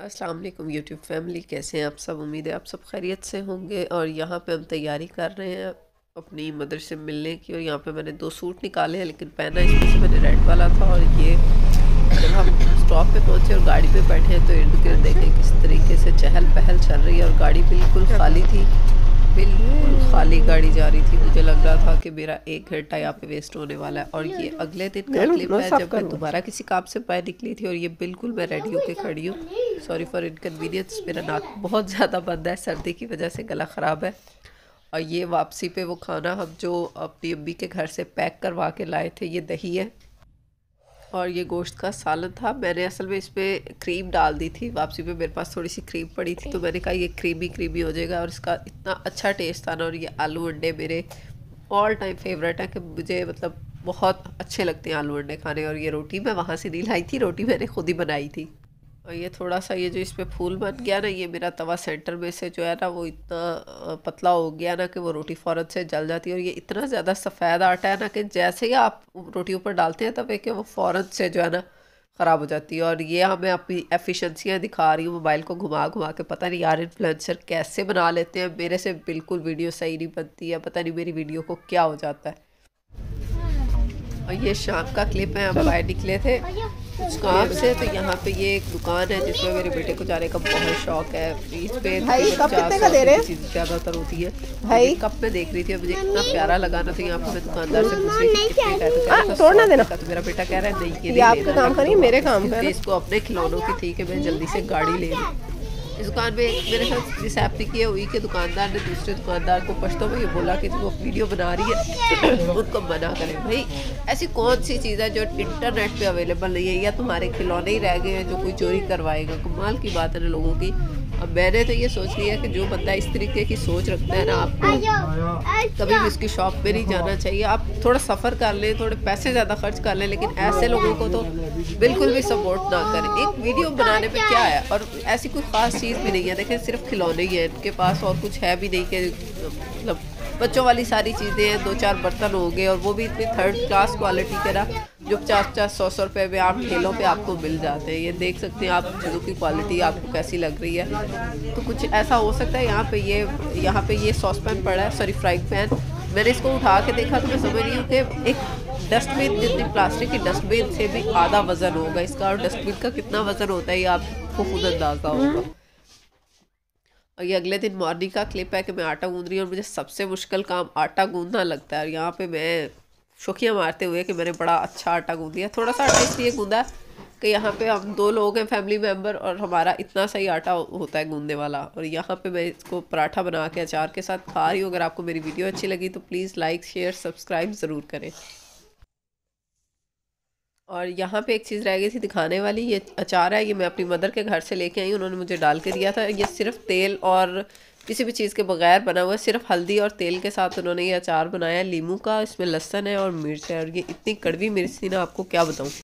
अस्सलाम वालेकुम YouTube family, कैसे हैं आप सब। उम्मीद है आप सब खैरियत से होंगे। और यहाँ पे हम तैयारी कर रहे हैं अपनी मदर से मिलने की। और यहाँ पे मैंने 2 सूट निकाले हैं, लेकिन पहना इसमें से मैंने रेड वाला था। और ये जब हम स्टॉप पे पहुँचे और गाड़ी पे बैठे हैं तो इर्द गिर्द देखें किस तरीके से चहल पहल चल रही है। और गाड़ी बिल्कुल खाली थी, बिल्कुल खाली गाड़ी जा रही थी। मुझे लग रहा था कि मेरा 1 घंटा यहाँ पे वेस्ट होने वाला है। और ये अगले दिन का क्लिप है जब मैं दोबारा किसी काम से बाहर निकली थी। और ये बिल्कुल मैं रेडी होके खड़ी हूँ। सॉरी फॉर इनकन्वीनियंस, मेरा नाक बहुत ज़्यादा बंद है, सर्दी की वजह से गला ख़राब है। और ये वापसी पे वो खाना हम जो अपनी अम्मी के घर से पैक करवा के लाए थे, ये दही है और ये गोश्त का सालन था। मैंने असल में इसमें क्रीम डाल दी थी, वापसी पे मेरे पास थोड़ी सी क्रीम पड़ी थी तो मैंने कहा ये क्रीमी क्रीमी हो जाएगा। और इसका इतना अच्छा टेस्ट था ना। और ये आलू अंडे मेरे ऑल टाइम फेवरेट है कि मुझे मतलब बहुत अच्छे लगते हैं आलू अंडे खाने। और ये रोटी मैं वहाँ से नहीं लाई थी, रोटी मैंने खुद ही बनाई थी। और ये थोड़ा सा ये जो इस पे फूल बन गया ना, ये मेरा तवा सेंटर में से जो है ना वो इतना पतला हो गया ना कि वो रोटी फ़ौरन से जल जाती है। और ये इतना ज़्यादा सफ़ेद आटा है ना कि जैसे ही आप रोटी ऊपर डालते हैं तब कि वो फ़ौरन से जो है ना ख़राब हो जाती है। और ये हमें अपनी एफिशिएंसियाँ दिखा रही हूँ मोबाइल को घुमा घुमा के। पता नहीं यार इन्फ्लुएंसर कैसे बना लेते हैं, मेरे से बिल्कुल वीडियो सही नहीं बनती है। पता नहीं मेरी वीडियो को क्या हो जाता है। और ये शाम का क्लिप है, हम बाहर निकले थे कुछ काम से। तो यहाँ पे ये एक दुकान है जिसमें मेरे बेटे को जाने का बहुत शौक है। बीच पे चीज़ ज़्यादातर होती है भाई। कप में देख रही थी, मुझे इतना प्यारा लगा ना। तो यहाँ पे मैं दुकानदार से पूछ रही थी तोड़ना देना। तो मेरा बेटा कह रहा है नहीं, ये आपका काम करिए, मेरे काम है। इसको अपने खिलौनों की थी कि मैं जल्दी से गाड़ी ले लूँ। इस दुकान में मेरे साथ जिस ऐप ने किया हुई कि दुकानदार ने दूसरे दुकानदार को पश्तो में ये बोला कि वो वीडियो बना रही है उनको मना करें। भाई ऐसी कौन सी चीज़ है जो इंटरनेट पे अवेलेबल नहीं है, या तुम्हारे खिलौने ही रह गए हैं जो कोई चोरी करवाएगा। कमाल की बात है ना लोगों की। अब मैंने तो ये सोच लिया कि जो बंदा इस तरीके की सोच रखता है ना, आपको कभी भी उसकी शॉप पे नहीं जाना चाहिए। आप थोड़ा सफ़र कर लें, थोड़े पैसे ज़्यादा खर्च कर लें, लेकिन ऐसे लोगों को तो बिल्कुल भी सपोर्ट ना करें। एक वीडियो बनाने में क्या है, और ऐसी कोई ख़ास चीज़ भी नहीं है। देखें सिर्फ खिलौने ही है इनके पास, और कुछ है भी नहीं कि मतलब बच्चों वाली सारी चीज़ें हैं। 2-4 बर्तन हो गए, और वो भी इतनी 3rd क्लास क्वालिटी के ना जो 50-100 रुपये में आप ठेलों पे आपको मिल जाते हैं। ये देख सकते हैं आप चीज़ों की क्वालिटी आपको कैसी लग रही है। तो कुछ ऐसा हो सकता है। यहाँ पे ये सॉस पैन पड़ा है, सॉरी फ्राइंग पैन। मैंने इसको उठा के देखा तो मैं समझ रही हूँ कि एक डस्टबिन जितनी प्लास्टिक की डस्टबिन से भी आधा वज़न होगा इसका। और डस्टबिन का कितना वज़न होता है ये आपको खुद अंदाज़ा होगा। और ये अगले दिन मॉर्निंग का क्लिप है कि मैं आटा गूंद रही हूँ और मुझे सबसे मुश्किल काम आटा गूंदना लगता है। और यहाँ पे मैं शोखियाँ मारते हुए कि मैंने बड़ा अच्छा आटा गूंद दिया। थोड़ा सा आटा इसलिए गूंदा कि यहाँ पे हम 2 लोग हैं फैमिली मेम्बर, और हमारा इतना सही आटा होता है गूंदने वाला। और यहाँ पे मैं इसको पराठा बना के अचार के साथ खा रही हूँ। अगर आपको मेरी वीडियो अच्छी लगी तो प्लीज़ लाइक शेयर सब्सक्राइब ज़रूर करें। और यहाँ पे एक चीज़ रह गई थी दिखाने वाली, ये अचार है। ये मैं अपनी मदर के घर से लेके आई, उन्होंने मुझे डाल के दिया था। ये सिर्फ तेल और किसी भी चीज़ के बगैर बना हुआ है, सिर्फ हल्दी और तेल के साथ उन्होंने ये अचार बनाया है लीमू का। इसमें लहसुन है और मिर्च है, और ये इतनी कड़वी मिर्च थी ना आपको क्या बताऊँ।